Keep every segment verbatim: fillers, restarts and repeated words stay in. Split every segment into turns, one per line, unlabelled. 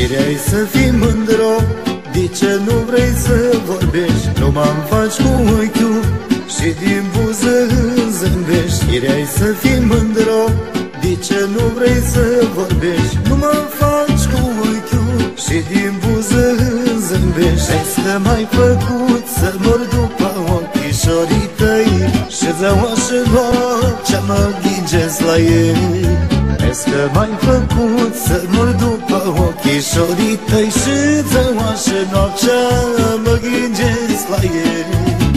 Știreai să fii mândro, de ce nu vrei să vorbești? Nu m-am faci cu ochiul și din buză îmi zâmbești. Știreai să fii mândro, de ce nu vrei să vorbești? Nu mă faci cu ochiul și din buză îmi zâmbești. Vezi că m-ai făcut să mor după ochișorii tăi și zăoașă noaptea mă ghingesc la ei. Vezi că m-ai făcut să mor după ochișorii tăi și zăoașă noaptea mă ghingesc la ei.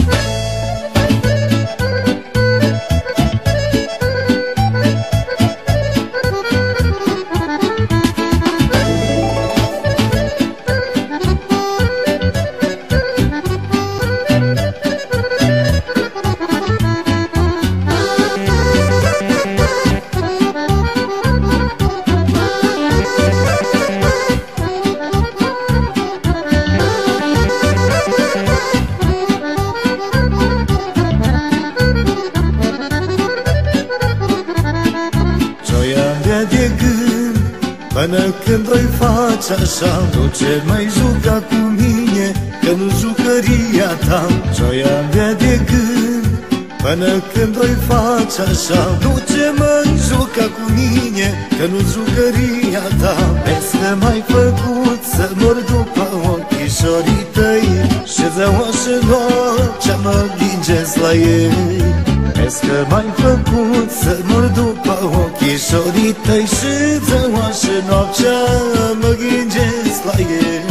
De gând, până când o-i faci așa, nu ce mai juca cu mine, că nu jucăria ta. Ce-o avea de gând, până când o-i faci așa, nu ce mai juca cu mine, că nu jucăria ta. Vezi că m-ai făcut să mor după ochișorii tăi și zăoașă noaptea mă ghingesc la ei. Vezi că m-ai făcut să mor după ochișorii tăi și zăoașă noaptea mă ghingesc la ei.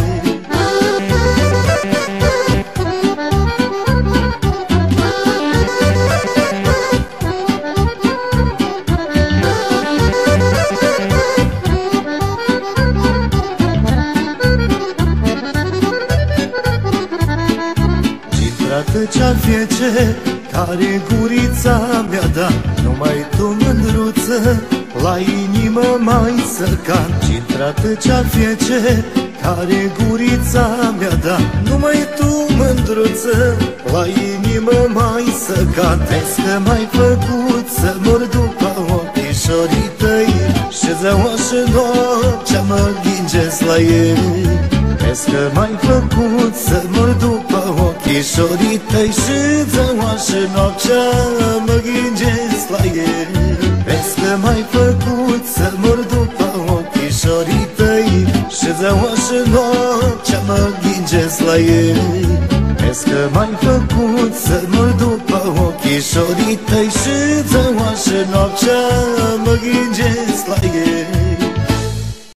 Intrată cea fiece care gurița mi-a dat, numai tu, mândruță, la inimă mai săcan. Intrată cea fiece care gurița mi-a dat, numai tu, mândruță, la inimă mai săcan. Vezi că m-ai făcut să mor după ochișorii tăi și zăoașă noaptea mă ghingesc la ei. Vezi că m-ai făcut să mor după ochișorii tăi și zăoașă noaptea mă ghingesc la ei. Vezi că m-ai făcut să mor după ochișorii tăi și zăoașă noaptea mă ghingesc la ei. Vezi că m-ai făcut să mor după ochișorii tăi și zăoașă noaptea mă ghingesc la ei.